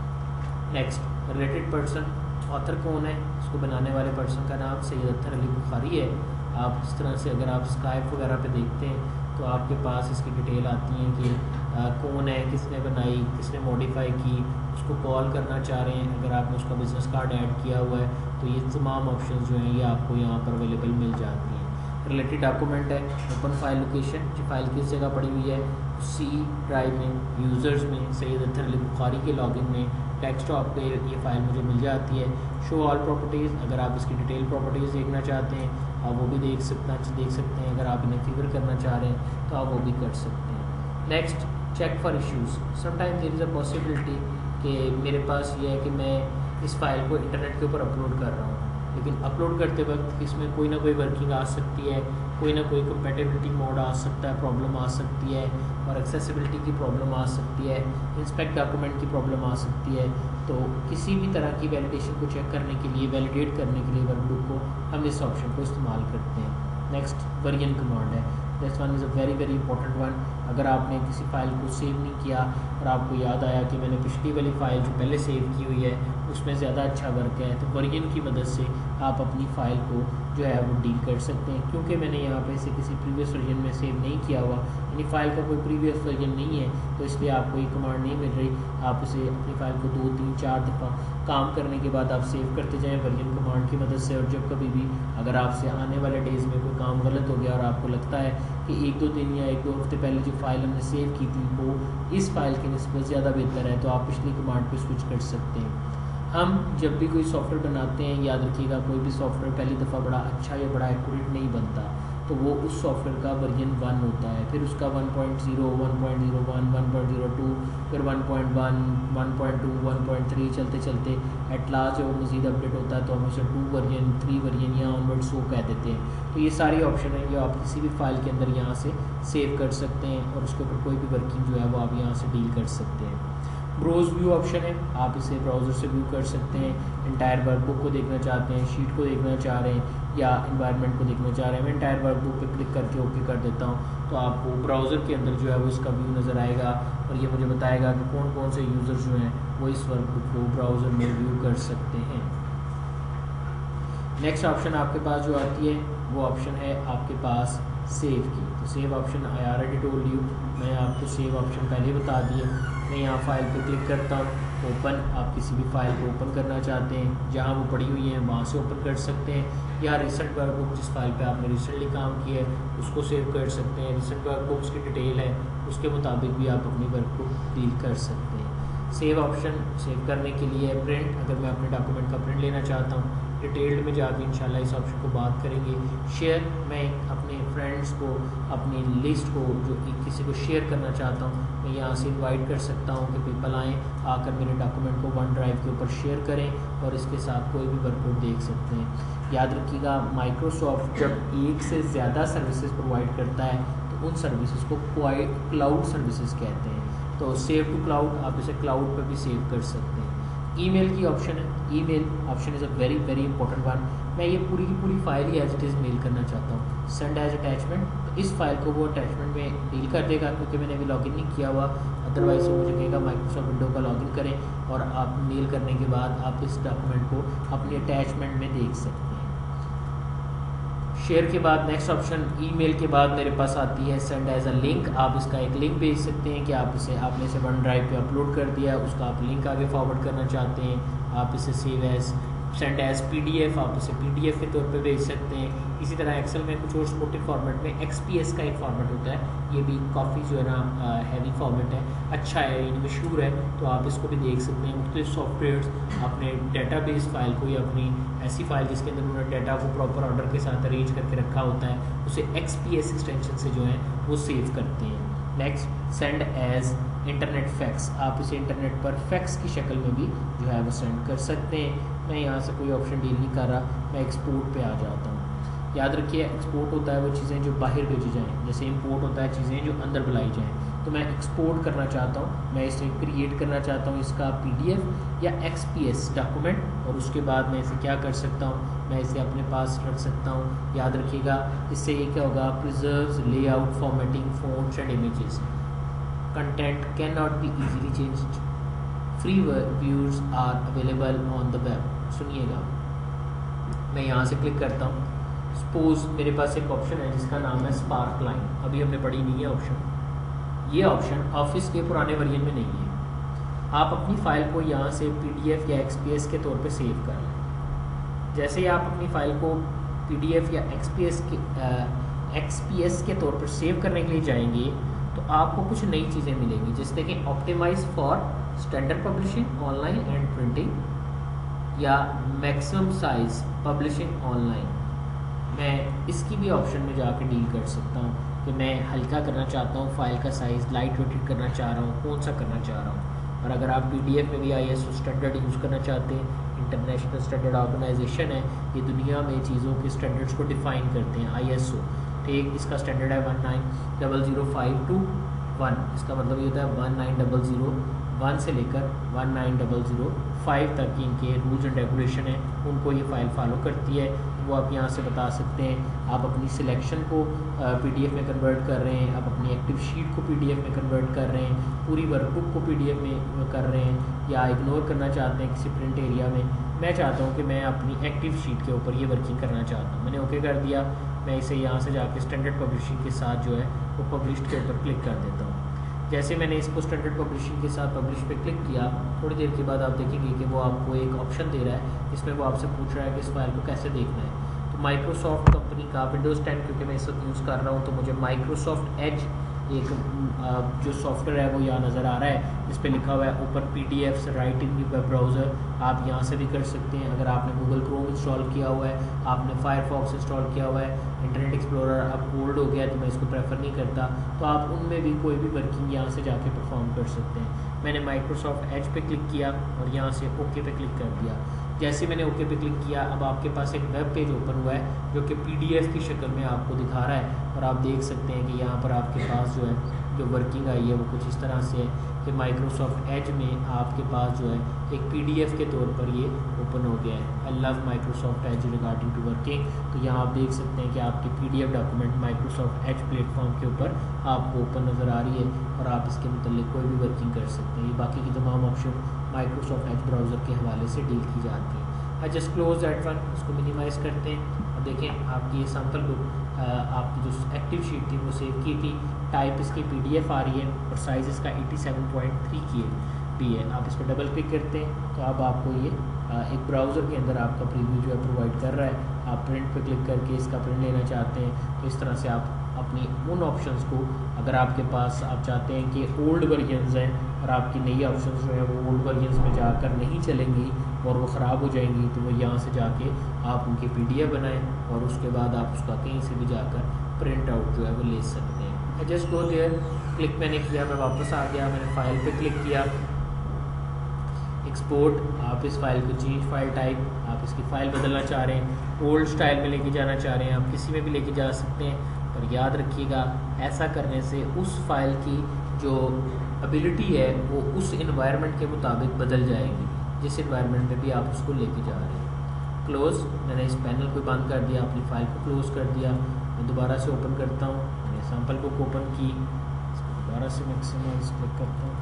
जाती। नेक्स्ट, रिलेटेड पर्सन, ऑथर कौन है, इसको बनाने वाले पर्सन का नाम सैयद अत्तर अली बुखारी है। आप इस तरह से अगर आप स्काइप वगैरह पे देखते हैं तो आपके पास इसकी डिटेल आती है कि कौन है, किसने बनाई, किसने मॉडिफाई की, उसको कॉल करना चाह रहे हैं, अगर आपने उसका बिजनेस कार्ड ऐड किया हुआ है तो ये तमाम ऑप्शन जो हैं ये आपको यहाँ पर अवेलेबल मिल जाती हैं। रिलेटेड डॉक्यूमेंट है, ओपन फाइल लोकेशन, जो फाइल किस जगह पड़ी हुई है, सी ड्राइव में, यूज़र्स में, सैयद अत्तर अली बुखारी के लॉगिन में, डेस्कटॉप पे ये फ़ाइल मुझे मिल जाती है। शो ऑल प्रॉपर्टीज़, अगर आप इसकी डिटेल प्रॉपर्टीज़ देखना चाहते हैं आप वो भी देख सकते हैं। अगर आप इन्हें फिगर करना चाह रहे हैं तो आप वो भी कर सकते हैं। Next, check for issues, sometime there is a possibility कि मेरे पास ये है कि मैं इस फाइल को इंटरनेट के ऊपर अपलोड कर रहा हूँ, लेकिन अपलोड करते वक्त इसमें कोई ना कोई वर्किंग आ सकती है, कोई ना कोई कंपैटिबिलिटी मोड आ सकता है, प्रॉब्लम आ सकती है, और एक्सेसिबिलिटी की प्रॉब्लम आ सकती है, इंस्पेक्ट डॉक्यूमेंट की प्रॉब्लम आ सकती है। तो किसी भी तरह की वैलिडेशन को चेक करने के लिए, वैलिडेट करने के लिए वर्कबुक को हम इस ऑप्शन को इस्तेमाल करते हैं। नेक्स्ट, वर्जन कमांड है, this one is a very very important one. अगर आपने किसी फ़ाइल को सेव नहीं किया और आपको याद आया कि मैंने पिछली वाली फ़ाइल जो पहले सेव की हुई है उसमें ज़्यादा अच्छा वर्क है, तो वर्जन की मदद से आप अपनी फ़ाइल को जो है वो डील कर सकते हैं। क्योंकि मैंने यहाँ पे इसे किसी प्रीवियस वर्जन में सेव नहीं किया हुआ, यानी फ़ाइल का कोई प्रीवियस वर्जन नहीं है, तो इसलिए आपको ये कमांड नहीं मिल रही। आप इसे अपनी फ़ाइल को 2, 3, 4 दफ़ा काम करने के बाद आप सेव करते जाएँ वर्जन कमांड की मदद से। और जब कभी भी अगर आपसे आने वाले डेज़ में कोई काम गलत हो गया और आपको लगता है कि 1-2 दिन या 1-2 हफ्ते पहले जो फ़ाइल हमने सेव की थी वो इस फ़ाइल की निस्बत ज़्यादा बेहतर है, तो आप पिछली कमांड पर स्विच कर सकते हैं। हम जब भी कोई सॉफ्टवेयर बनाते हैं, याद रखिएगा कोई भी सॉफ्टवेयर पहली दफ़ा बड़ा अच्छा या बड़ा एक्यूरेट नहीं बनता, तो वो उस सॉफ्टवेयर का वर्जन 1 होता है, फिर उसका 1.0, 1.01, 1.02, फिर 1.1, 1.2, 1.3 चलते चलते एट लास्ट जब वो मज़ीद अपडेट होता है तो हम उसे 2 वर्जन, 3 वर्जन या ऑनवर्ड 100 कह देते हैं। तो ये सारी ऑप्शन है जो आप किसी भी फाइल के अंदर यहाँ से सेव कर सकते हैं और उसके ऊपर कोई भी वर्किंग जो है वो आप यहाँ से डील कर सकते हैं। ब्राउज़ व्यू ऑप्शन है, आप इसे ब्राउज़र से व्यू कर सकते हैं। इंटायर वर्कबुक को देखना चाहते हैं, शीट को देखना चाह रहे हैं या इन्वायरमेंट को देखना चाह रहे हैं, मैं इंटायर वर्कबुक पे क्लिक करके ओके कर देता हूँ तो आपको ब्राउज़र के अंदर जो है वो इसका व्यू नज़र आएगा और ये मुझे बताएगा कि कौन कौन से यूज़र जो हैं वो इस वर्कबुक को ब्राउज़र में व्यू कर सकते हैं। नेक्स्ट ऑप्शन आपके पास जो आती है वो ऑप्शन है आपके पास सेव की। तो save option I already told you, मैं आपको सेव ऑप्शन पहले बता दिए। मैं यहाँ फाइल पे क्लिक करता हूँ, ओपन, आप किसी भी फाइल को ओपन करना चाहते हैं जहाँ वो पड़ी हुई है वहाँ से ओपन कर सकते हैं, या रिसेंट वर्कबुक जिस फाइल पे आपने रिसेंटली काम किया है उसको सेव कर सकते हैं। रिसेंट वर्कबुक्स की डिटेल है उसके मुताबिक भी आप अपनी वर्कबुक डील कर सकते हैं। सेव ऑप्शन सेव करने के लिए प्रिंट, अगर मैं अपने डॉक्यूमेंट का प्रिंट लेना चाहता हूँ डिटेल्ड में जाके इंशाल्लाह इस ऑप्शन को बात करेंगे। शेयर, मैं अपने फ्रेंड्स को अपनी लिस्ट को जो किसी को शेयर करना चाहता हूँ मैं यहाँ से इनवाइट कर सकता हूँ कि पीपल आएँ आकर मेरे डॉक्यूमेंट को वन ड्राइव के ऊपर शेयर करें और इसके साथ कोई भी वर्कआउट देख सकते हैं। याद रखिएगा माइक्रोसॉफ्ट जब एक से ज़्यादा सर्विसेज प्रोवाइड करता है तो उन सर्विसेज को क्लाउड सर्विसेज कहते हैं। तो सेव टू क्लाउड, आप इसे क्लाउड पर भी सेव कर सकते हैं। ईमेल की ऑप्शन है, email option is a very very important one. मैं ये पूरी की पूरी फाइल ही एज इट इज़ मेल करना चाहता हूँ, सेंड एज अटैचमेंट, तो इस फाइल को वो अटैचमेंट में डील कर देगा क्योंकि मैंने अभी लॉगिन नहीं किया हुआ, अदरवाइज वो मुझे कहेगा माइक्रोसॉफ्ट विंडो का लॉगिन करें और आप मेल करने के बाद आप इस डॉक्यूमेंट को अपने अटैचमेंट में देख सकते हैं। शेयर के बाद नेक्स्ट ऑप्शन ईमेल के बाद मेरे पास आती है सेंड एज अ लिंक। आप इसका एक लिंक भेज सकते हैं कि आपने इसे वन ड्राइव पे अपलोड कर दिया, उसका आप लिंक आगे फॉरवर्ड करना चाहते हैं, आप इसे सेंड एज PDF, आप इसे PDF के तौर पे भेज सकते हैं। इसी तरह एक्सेल में कुछ और सपोर्टेड फॉर्मेट में XPS का एक फॉर्मेट होता है, ये भी काफ़ी जो है ना हैवी फॉर्मेट है, अच्छा है, ये मशहूर है, तो आप इसको भी देख सकते हैं। मुख्तलिफ सॉफ्टवेयर्स अपने डेटाबेस फाइल को या अपनी ऐसी फाइल जिसके अंदर उन्होंने डेटा को प्रॉपर ऑर्डर के साथ अरेंज करके रखा होता है, उसे XPS एक्सटेंशन से जो है वो सेव करते हैं। Next, send as internet fax, आप इसे इंटरनेट पर फैक्स की शक्ल में भी जो है वो सेंड कर सकते हैं। मैं यहाँ से कोई ऑप्शन डील नहीं कर रहा, मैं एक्सपोर्ट पे आ जाता हूँ। याद रखिए, एक्सपोर्ट होता है वो चीज़ें जो बाहर भेजी जाएँ, जैसे इंपोर्ट होता है चीज़ें जो अंदर बुलाई जाएँ। तो मैं एक्सपोर्ट करना चाहता हूँ, मैं इसे क्रिएट करना चाहता हूँ इसका PDF या XPS डॉक्यूमेंट, और उसके बाद मैं इसे क्या कर सकता हूँ, मैं इसे अपने पास रख सकता हूँ। याद रखिएगा, इससे ये क्या होगा, preserves layout formatting fonts and images, content can not be easily changed, free views are available on the web. सुनिएगा, मैं यहाँ से क्लिक करता हूँ। सपोज मेरे पास एक ऑप्शन है जिसका नाम है स्पार्क लाइन, अभी हमने पढ़ी नहीं है ऑप्शन। ये ऑप्शन ऑफिस के पुराने वर्जन में नहीं है। आप अपनी फ़ाइल को यहाँ से PDF या XPS के तौर पे सेव कर लें। जैसे ही आप अपनी फ़ाइल को PDF या XPS के तौर पर सेव करने के लिए जाएंगे तो आपको कुछ नई चीज़ें मिलेंगी, जैसे कि optimize for standard publishing online and printing, या मैक्सिमम साइज पब्लिशिंग ऑनलाइन। मैं इसकी भी ऑप्शन में जाकर डील कर सकता हूँ कि मैं हल्का करना चाहता हूँ, फाइल का साइज़ लाइट वेटेड करना चाह रहा हूँ, कौन सा करना चाह रहा हूँ। और अगर आप PDF में भी ISO स्टैंडर्ड यूज़ करना चाहते हैं, इंटरनेशनल स्टैंडर्ड ऑर्गेनाइजेशन है, ये दुनिया में चीज़ों के स्टैंडर्ड्स को डिफ़ाइन करते हैं, ISO। ठीक, इसका स्टैंडर्ड है 1900521, इसका मतलब ये होता है 19001 से लेकर 19005 तक की इनके रूल्स एंड रेगुलेशन है, उनको ये फ़ाइल फॉलो करती है। वो आप यहाँ से बता सकते हैं, आप अपनी सिलेक्शन को PDF में कन्वर्ट कर रहे हैं, आप अपनी एक्टिव शीट को PDF में कन्वर्ट कर रहे हैं, पूरी वर्कबुक को PDF में कर रहे हैं, या इग्नोर करना चाहते हैं किसी प्रिंट एरिया में। मैं चाहता हूँ कि मैं अपनी एक्टिव शीट के ऊपर ये वर्किंग करना चाहता हूँ, मैंने ओके कर दिया। मैं इसे यहाँ से जाके स्टैंडर्ड पब्लिशिंग के साथ जो है वो पब्लिश्ड के ऊपर क्लिक कर देता हूँ। जैसे मैंने इसको स्टैंडर्ड पब्लिशिंग के साथ पब्लिश पे क्लिक किया, थोड़ी देर के बाद आप देखेंगे कि वो आपको एक ऑप्शन दे रहा है, इसमें वो आपसे पूछ रहा है कि इस फाइल को कैसे देखना है। तो माइक्रोसॉफ्ट कंपनी का विंडोज़ 10 क्योंकि मैं इस वक्त यूज़ कर रहा हूँ, तो मुझे माइक्रोसॉफ्ट एज एक जो सॉफ्टवेयर है वो यहाँ नज़र आ रहा है, इस पर लिखा हुआ है open PDFs right in web browser. आप यहाँ से भी कर सकते हैं। अगर आपने गूगल क्रोम इंस्टॉल किया हुआ है, आपने फायरफॉक्स इंस्टॉल किया हुआ है, इंटरनेट एक्सप्लोरर अब ओल्ड हो गया है तो मैं इसको प्रेफर नहीं करता, तो आप उनमें भी कोई भी वर्किंग यहाँ से जाके परफॉर्म कर सकते हैं। मैंने माइक्रोसॉफ्ट एज पे क्लिक किया और यहाँ से ओके पे क्लिक कर दिया। जैसे मैंने ओके पे क्लिक किया, अब आपके पास एक वेब पेज ओपन हुआ है जो कि PDF की शक्ल में आपको दिखा रहा है, और आप देख सकते हैं कि यहाँ पर आपके पास जो है जो वर्किंग आई है वो कुछ इस तरह से है कि माइक्रोसॉफ्ट एज में आपके पास जो है एक PDF के तौर पर ये ओपन हो गया है। I love Microsoft Edge regarding to working. तो यहाँ आप देख सकते हैं कि आपकी PDF document Microsoft Edge platform के ऊपर आपको ओपन नज़र आ रही है और आप इसके मतलब कोई भी वर्किंग कर सकते हैं। बाकी की तमाम ऑप्शन माइक्रोसॉफ्ट एज ब्राउज़र के हवाले से डील की जाती है। I just close that one, इसको मिनिमाइज़ करते हैं और देखें आपकी ये सैम्पल बुक आपकी जो एक्टिव शीट थी वो सेव की थी, टाइप इसकी PDF आ रही है और साइज़ इसका 87.3 की भी है। आप इस पर डबल क्लिक करते हैं तो अब आपको ये एक ब्राउज़र के अंदर आपका प्रीव्यू जो है प्रोवाइड कर रहा है। आप प्रिंट पे क्लिक करके इसका प्रिंट लेना चाहते हैं तो इस तरह से आप अपनी उन ऑप्शंस को, अगर आपके पास आप चाहते हैं कि ओल्ड वर्जन्स हैं और आपकी नई ऑप्शंस जो है वो ओल्ड वर्जन्स में जाकर नहीं चलेंगी और वो ख़राब हो जाएंगी, तो वो यहाँ से जाके आप उनके PDF बनाएं और उसके बाद आप उसका कहीं से भी जाकर प्रिंट आउट जो है वो ले सकते हैं। जस्ट गो देयर, क्लिक मैंने किया, मैं वापस आ गया, मैंने फ़ाइल पे क्लिक किया, एक्सपोर्ट, आप इस फाइल को चेंज फाइल टाइप, आप इसकी फ़ाइल बदलना चाह रहे हैं, ओल्ड स्टाइल में लेके जाना चाह रहे हैं, आप किसी में भी लेके जा सकते हैं। पर याद रखिएगा, ऐसा करने से उस फाइल की जो एबिलिटी है वो उस इन्वायरमेंट के मुताबिक बदल जाएगी जिस इन्वायरमेंट में भी आप उसको लेके जा रहे हैं। क्लोज़, मैंने इस पैनल को बंद कर दिया, अपनी फ़ाइल को क्लोज़ कर दिया। मैं दोबारा से ओपन करता हूँ, मैंने सैम्पल बुक ओपन की, इसको दोबारा से मैक्सिमाइज क्लिक करता हूँ,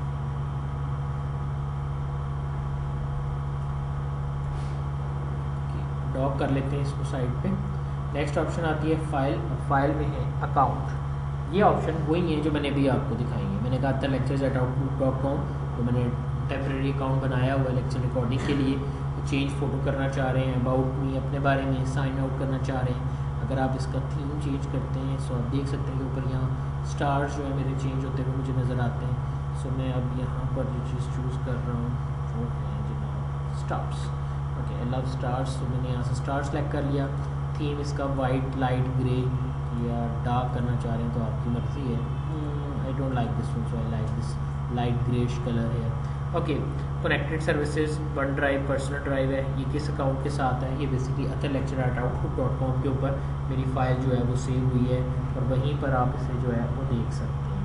डॉक कर लेते हैं इसको साइड पे। नेक्स्ट ऑप्शन आती है फाइल, और फाइल में है अकाउंट। ये ऑप्शन वही है जो मैंने भी आपको दिखाई है। मैंने कहा था lectures@outlook.com, तो मैंने टेम्प्रेरी अकाउंट बनाया हुआ है लेक्चर रिकॉर्डिंग के लिए। चेंज फ़ोटो करना चाह रहे हैं, अबाउट मी अपने बारे में साइन आउट करना चाह रहे हैं, अगर आप इसका थीम चेंज करते हैं सो आप देख सकते हैं कि ऊपर यहाँ स्टार्स जो है मेरे चेंज होते हुए मुझे नज़र आते हैं। सो मैं अब यहाँ पर जो चीज़ चूज़ कर रहा हूँ वो है जनाब stars. Okay, I love stars. तो मैंने यहाँ से स्टार सेलेक्ट कर लिया। थीम इसका वाइट, लाइट ग्रे या डार्क करना चाह रहे हैं तो आपकी मर्ज़ी है। I don't like this one, so I like this light greyish colour है। Okay, connected services, OneDrive personal drive है। ये किस अकाउंट के साथ है? ये बेसिकली athlelecture@outlook.com के ऊपर मेरी फ़ाइल जो है वो सेव हुई है और वहीं पर आप इसे जो है वो देख सकते हैं।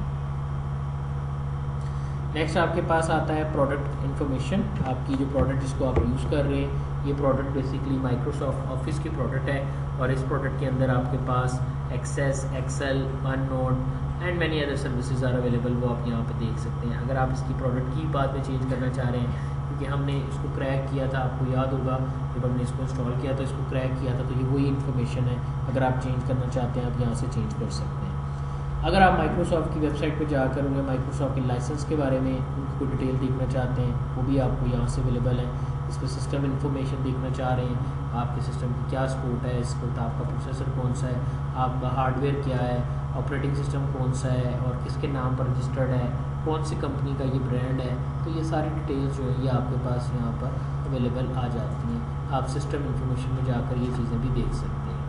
नेक्स्ट आपके पास आता है प्रोडक्ट इन्फॉर्मेशन। आपकी जो प्रोडक्ट जिसको आप यूज़ कर रहे हैं, ये प्रोडक्ट बेसिकली माइक्रोसॉफ्ट ऑफिस की प्रोडक्ट है और इस प्रोडक्ट के अंदर आपके पास Access, Excel, OneNote and many other services are available, वो आप यहाँ पे देख सकते हैं। अगर आप इसकी प्रोडक्ट की बाद में चेंज करना चाह रहे हैं, क्योंकि हमने इसको क्रैक किया था, आपको याद होगा जब हमने इसको इंस्टॉल किया था, इसको क्रैक किया था, तो ये वही इन्फॉर्मेशन है। अगर आप चेंज करना चाहते हैं आप यहाँ से चेंज कर सकते हैं। अगर आप माइक्रोसॉफ्ट की वेबसाइट पर जाकर उन्हें माइक्रोसॉफ्ट के लाइसेंस के बारे में उनकी कोई डिटेल देखना चाहते हैं, वो भी आपको यहाँ से अवेलेबल है। इस पर सिस्टम इन्फॉर्मेशन देखना चाह रहे हैं, आपके सिस्टम की क्या सपोर्ट है, इस वक्त आपका प्रोसेसर कौन सा है, आपका हार्डवेयर क्या है, ऑपरेटिंग सिस्टम कौन सा है और किसके नाम पर रजिस्टर्ड है, कौन सी कंपनी का ये ब्रांड है, तो ये सारी डिटेल्स जो है ये आपके पास यहाँ पर अवेलेबल आ जाती हैं। आप सिस्टम इन्फॉर्मेशन में जाकर ये चीज़ें भी देख सकते हैं।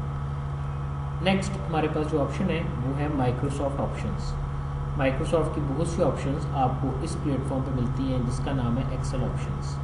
नेक्स्ट हमारे पास जो ऑप्शन है वो है माइक्रोसॉफ्ट ऑप्शंस। माइक्रोसॉफ्ट की बहुत सी ऑप्शंस आपको इस प्लेटफॉर्म पे मिलती हैं जिसका नाम है एक्सेल ऑप्शंस।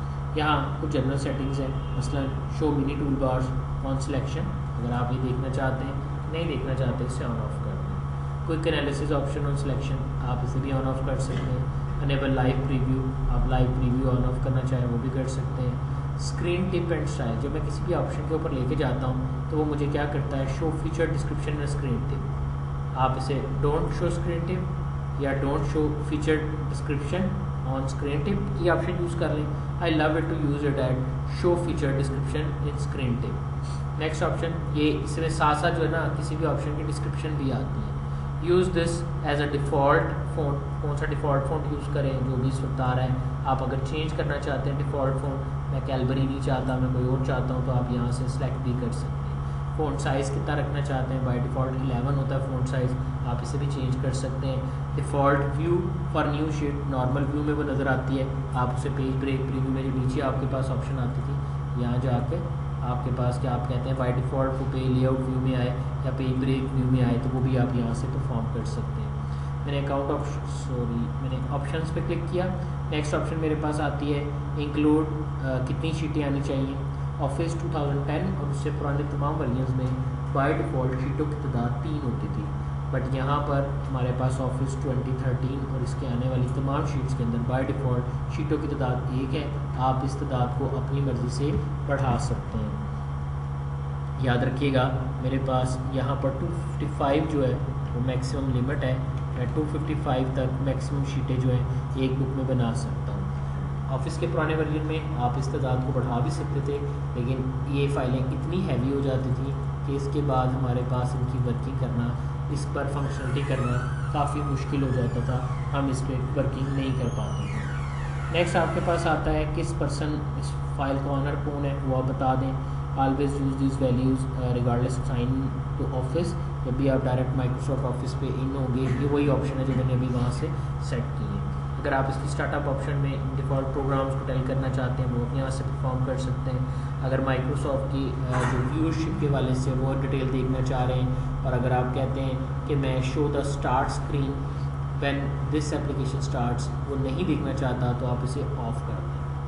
यहाँ कुछ जनरल सेटिंग्स हैं, मसलन show mini toolbars on selection. अगर आप ये देखना चाहते हैं, नहीं देखना चाहते, इसे ऑन ऑफ कर दें। Quick analysis option on selection, आप इसे भी ऑन ऑफ कर सकते हैं। अनेबल लाइव प्रीव्यू, आप लाइव प्रीव्यू ऑन ऑफ करना चाहें वो भी कर सकते हैं। स्क्रीन टिप एंड स्टाइल, जब मैं किसी भी ऑप्शन के ऊपर लेके जाता हूँ तो वो मुझे क्या करता है, show feature description and screen tip. आप इसे डोंट शो स्क्रीन टिप या don't show feature description on screen tip ये ऑप्शन यूज़ कर लें। I love it to use it at show feature description in screen tip. Next option, ये इसमें साथ साथ जो है ना किसी भी ऑप्शन की डिस्क्रिप्शन भी आती है। Use this as a default font, कौन सा डिफ़ॉल्ट फ़ॉन्ट यूज़ करें जो भी इस वक्त आ रहा है। आप अगर चेंज करना चाहते हैं डिफ़ॉल्ट फ़ॉन्ट, मैं कैलबरी नहीं चाहता, मैं कोई और चाहता हूँ, तो आप यहाँ से सिलेक्ट भी कर सकते हैं। फ़ॉन्ट साइज़ कितना रखना चाहते हैं, बाय डिफ़ॉल्ट 11 होता है फ़ॉन्ट साइज़, आप इसे भी चेंज कर सकते हैं। Default view for new sheet, normal view में वो नज़र आती है, आप उसे पेज ब्रेक प्रीव्यू में जो नीचे आपके पास ऑप्शन आती थी, यहाँ जाके आपके पास क्या आप कहते हैं बाय डिफ़ॉल्ट वो पेज लेआउट व्यू में आए या पेज ब्रेक व्यू में आए, तो वो भी आप यहाँ से परफॉर्म कर सकते हैं। मैंने मैंने ऑप्शंस पे क्लिक किया। नेक्स्ट ऑप्शन मेरे पास आती है इंक्लूड, कितनी शीटें आनी चाहिए। ऑफिस 2010 और उससे पुराने तमाम वर्जन्स में बाय डिफ़ॉल्ट शीटों की तादाद 3 होती थी, बट यहाँ पर हमारे पास ऑफिस 2013 और इसके आने वाली तमाम शीट्स के अंदर बाय डिफ़ॉल्ट शीटों की तादाद 1 है। आप इस तादाद को अपनी मर्ज़ी से बढ़ा सकते हैं। याद रखिएगा मेरे पास यहाँ पर 255 जो है वो मैक्सिमम लिमिट है, मैं 255 तक मैक्सिमम शीटें जो हैं एक बुक में बना सकता हूँ। ऑफिस के पुराने वर्जन में आप इस तादाद को बढ़ा भी सकते थे, लेकिन ये फ़ाइलें इतनी हैवी हो जाती थी कि इसके बाद हमारे पास इनकी वर्किंग करना, इस पर फंक्शनलिटी करना काफ़ी मुश्किल हो जाता था, हम इस पर वर्किंग नहीं कर पाते थे। नेक्स्ट आपके पास आता है किस पर्सन इस फाइल का ऑनर कौन है वो आप बता दें। Always use this values regardless of sign to Office, जब भी आप डायरेक्ट माइक्रोसॉफ्ट ऑफिस पे इन होंगे, ये वही ऑप्शन है जो मैंने अभी वहाँ से सेट की है। अगर आप इसकी स्टार्टअप ऑप्शन में डिफ़ॉल्ट प्रोग्राम्स को टेल करना चाहते हैं वो यहाँ से परफॉर्म कर सकते हैं। अगर माइक्रोसॉफ्ट की जो व्यूअरशिप के वाले से वो डिटेल देखना चाह रहे हैं, और अगर आप कहते हैं कि मैं show the start screen when this application starts वो नहीं देखना चाहता, तो आप इसे ऑफ कर दें।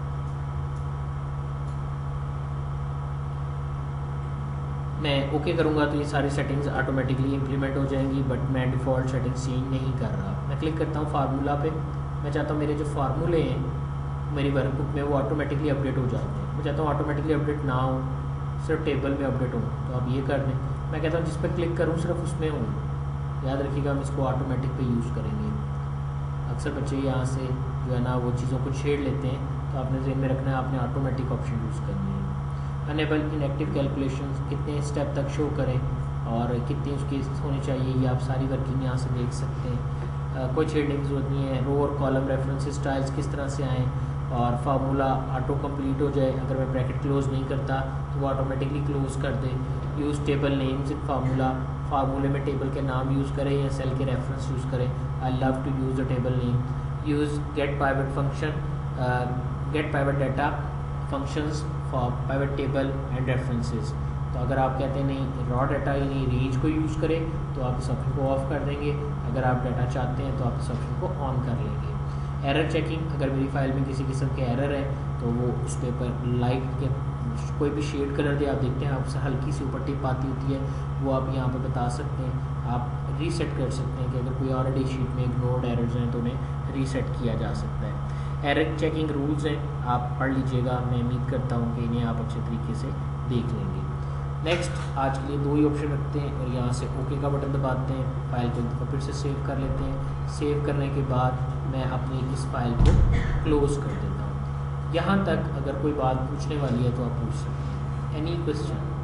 मैं ओके करूँगा तो ये सारी सेटिंग्स ऑटोमेटिकली इंप्लीमेंट हो जाएंगी, बट मैं डिफ़ॉल्ट सेटिंग्स चेंज नहीं कर रहा। मैं क्लिक करता हूँ फार्मूला पे, मैं चाहता हूँ मेरे जो फार्मूले हैं मेरी वर्कबुक में वो ऑटोमेटिकली अपडेट हो जाते हैं। मैं चाहता हूँ ऑटोमेटिकली अपडेट ना हो, सिर्फ टेबल में अपडेट हो, तो आप ये कर दें। मैं कहता हूँ जिस पर क्लिक करूँ सिर्फ उसमें हूँ। याद रखिएगा हम इसको ऑटोमेटिक पे यूज़ करेंगे। अक्सर बच्चे यहाँ से जो है ना वो चीज़ों को छेड़ लेते हैं, तो आपने ज़हन में रखना है आपने ऑटोमेटिक ऑप्शन यूज़ करनी है। अनेबल इनएक्टिव कैलकुलेशंस, कितने स्टेप तक शो करें और कितनी उसकी होनी चाहिए, ये आप सारी वर्किंग यहाँ से देख सकते हैं। कोई छेड़ने की ज़रूरत नहीं है। रो और कॉलम रेफरेंस स्टाइल्स किस तरह से आएँ, और फार्मूला ऑटो कंप्लीट हो जाए, अगर मैं ब्रैकेट क्लोज नहीं करता तो वो ऑटोमेटिकली क्लोज कर दे। Use table names in formula, फार्मूले में टेबल के नाम यूज़ करें या सेल के रेफरेंस यूज़ करें। I love to use the table name. Use get pivot function, get pivot data functions for pivot table and references. तो अगर आप कहते हैं नहीं रॉ डाटा यानी रेंज को यूज़ करें तो आप इस ऑप्शन को ऑफ कर देंगे, अगर आप डाटा चाहते हैं तो आप इस ऑप्शन को ऑन कर लेंगे। एरर चेकिंग, अगर मेरी फाइल में किसी किस्म के एरर है तो वो उस पेपर लाइट के कोई भी शेड कलर दे, आप देखते हैं आपसे हल्की सी ऊपर टिप आती होती है, वो आप यहाँ पे बता सकते हैं। आप रीसेट कर सकते हैं कि अगर कोई ऑलरेडी शीट में इग्नोर्ड एरर्स हैं तो उन्हें रीसेट किया जा सकता है। एरर चेकिंग रूल्स हैं, आप पढ़ लीजिएगा, मैं उम्मीद करता हूँ कि इन्हें आप अच्छे तरीके से देख लेंगे। नेक्स्ट आज के लिए 2 ही ऑप्शन रखते हैं और यहाँ से ओके का बटन दबाते हैं, फाइल को एक दफ़ा फिर से सेव कर लेते हैं। सेव करने के बाद मैं अपनी इस फाइल को क्लोज़ कर देता हूँ। यहाँ तक अगर कोई बात पूछने वाली है तो आप पूछ सकते हैं। Any question?